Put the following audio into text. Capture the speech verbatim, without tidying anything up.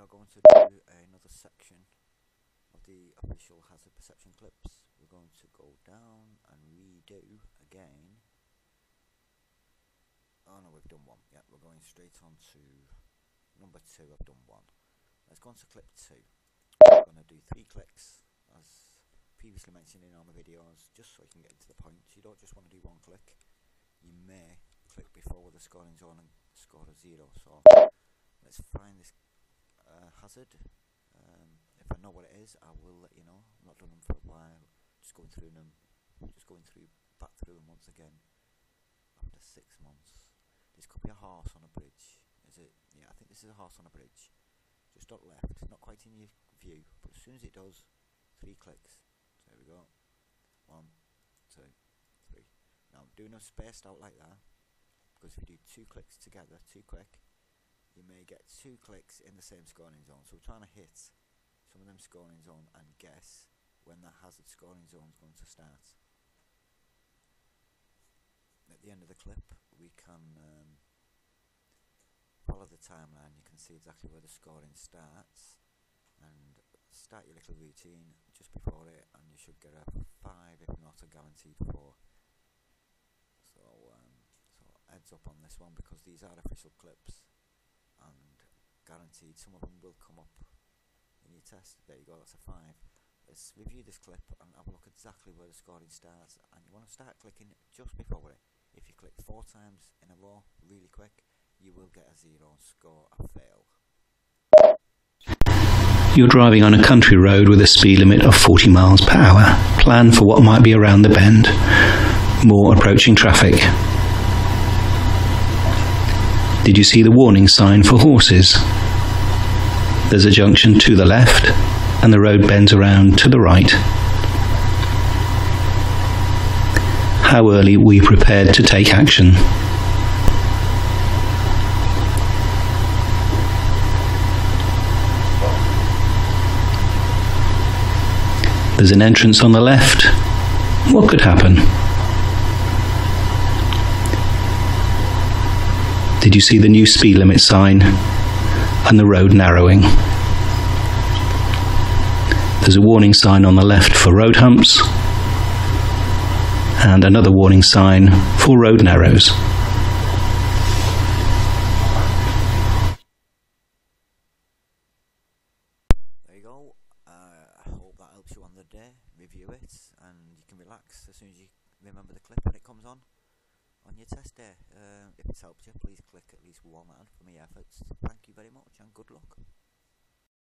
going to do another section of the official hazard perception clips. We're going to go down and redo again. Oh no, we've done one. Yeah, we're going straight on to number two. I've done one. Let's go on to clip two. We're going to do three clicks, as previously mentioned in all my videos, just so you can get to the point. You don't just want to do one click. You may click before the scoring zone and score a zero. So let's find this uh, hazard. Um, if I know what it is, I will let you know. I've not done them for a while. Just going through them, just going through, back through them once again after six months. This could be a horse on a bridge. Is it? Yeah, I think this is a horse on a bridge. Just up left, not quite in your view, but as soon as it does, three clicks. So there we go. One, two, three. Now do them spaced out like that, because if you do two clicks together, too quick, you may get two clicks in the same scoring zone. So we're trying to hit some of them scoring zone and guess when the hazard scoring zone is going to start. At the end of the clip, we can um, follow the timeline. You can see exactly where the scoring starts, and start your little routine just before it, and you should get a five, if not a guaranteed four. So, um, so heads up on this one, because these are official clips, and guaranteed some of them will come up in your test. There you go, that's a five. Let's review this clip and have a look exactly where the scoring starts, and you want to start clicking just before it. If you click four times in a row really quick, you will get a zero and score a fail. You're driving on a country road with a speed limit of forty miles per hour. Plan for what might be around the bend. More approaching traffic. Did you see the warning sign for horses? There's a junction to the left, and the road bends around to the right. How early were you prepared to take action? There's an entrance on the left. What could happen? Did you see the new speed limit sign and the road narrowing? There's a warning sign on the left for road humps, and another warning sign for road narrows. There you go. Uh, I hope that helps you on the day. Review it, and you can relax as soon as you remember the clip when it comes on on your test day. Uh, if it's helped you, please click at least one ad for my efforts. Thank you very